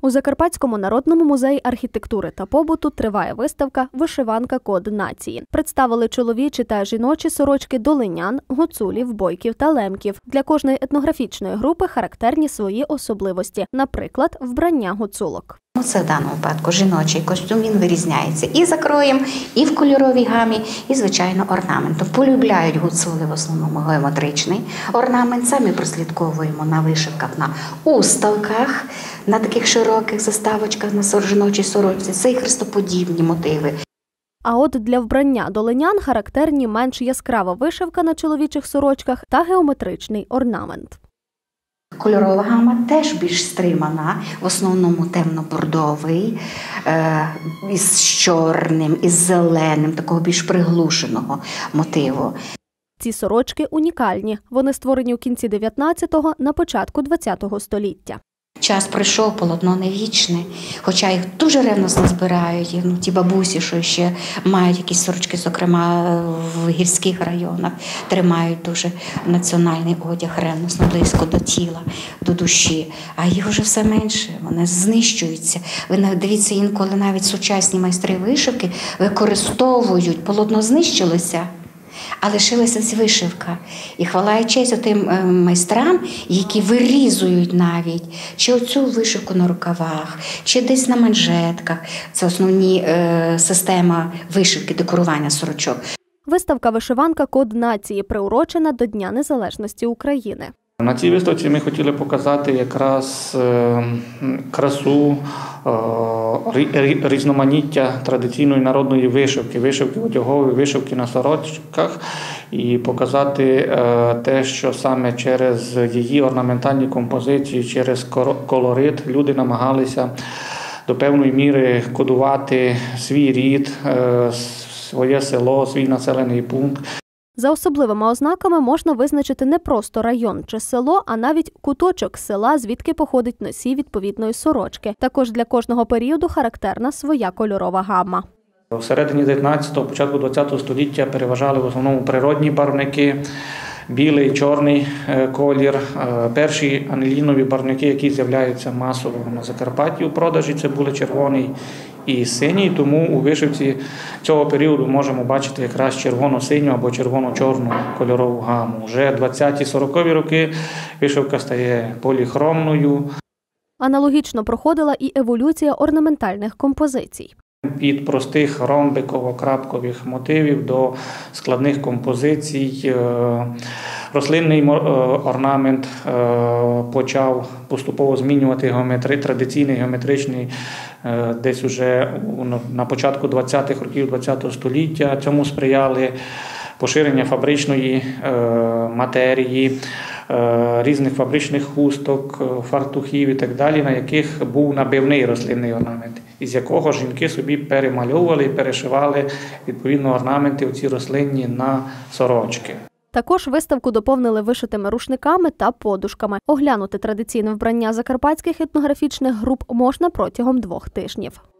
У Закарпатському народному музеї архітектури та побуту триває виставка «Вишиванка. Код нації». Представили чоловічі та жіночі сорочки долинян, гуцулів, бойків та лемків. Для кожної етнографічної групи характерні свої особливості, наприклад, вбрання гуцулок. Це в даному випадку жіночий костюм, він вирізняється і за кроєм, і в кольоровій гамі, і, звичайно, орнаментом. Полюбляють гуцули в основному геометричний орнамент. Самі прослідковуємо на вишивках, на уставках, на таких широких заставочках, на жіночій сорочці. Це і хрестоподібні мотиви. А от для вбрання долинян характерні менш яскрава вишивка на чоловічих сорочках та геометричний орнамент. Кольорова гама теж більш стримана, в основному темно-бордовий, із чорним, із зеленим, такого більш приглушеного мотиву. Ці сорочки унікальні. Вони створені у кінці 19-го, на початку 20-го століття. Час прийшов, полотно не вічне, хоча їх дуже ревносно збирають. Ті бабусі, що ще мають якісь сорочки, зокрема в гірських районах, тримають дуже національний одяг ревносно, близько до тіла, до душі. А їх вже все менше, вони знищуються. Ви дивіться, інколи навіть сучасні майстри вишивки використовують, полотно знищилося, а лишилася вишивка. І хвала і честь тим майстрам, які вирізують навіть чи оцю вишивку на рукавах, чи десь на манжетках. Це основні система вишивки, декорування сорочок. Виставка «Вишиванка. Код нації» приурочена до Дня Незалежності України. На цій виставці ми хотіли показати якраз красу, різноманіття традиційної народної вишивки, вишивки одягової, вишивки на сорочках і показати те, що саме через її орнаментальні композиції, через колорит люди намагалися до певної міри кодувати свій рід, своє село, свій населений пункт. За особливими ознаками можна визначити не просто район чи село, а навіть куточок села, звідки походить носій відповідної сорочки. Також для кожного періоду характерна своя кольорова гамма. В середині 19-го, початку 20-го століття переважали в основному природні барвники, білий, чорний колір. Перші анилінові барвники, які з'являються масово на Закарпатті у продажі, це були червоний і синій, тому у вишивці цього періоду можемо бачити якраз червоно-синю або червоно-чорну кольорову гаму. Вже 20-40-ві роки вишивка стає поліхромною. Аналогічно проходила і еволюція орнаментальних композицій. Від простих ромбиково-крапкових мотивів до складних композицій. Рослинний орнамент почав поступово змінювати традиційний геометричний десь уже на початку 20-х років ХХ століття. Цьому сприяли поширення фабричної матерії, різних фабричних хусток, фартухів і так далі, на яких був набивний рослинний орнамент, із якого жінки собі перемальовували і перешивали відповідно орнаменти оці рослинні на сорочки. Також виставку доповнили вишитими рушниками та подушками. Оглянути традиційне вбрання закарпатських етнографічних груп можна протягом 2 тижнів.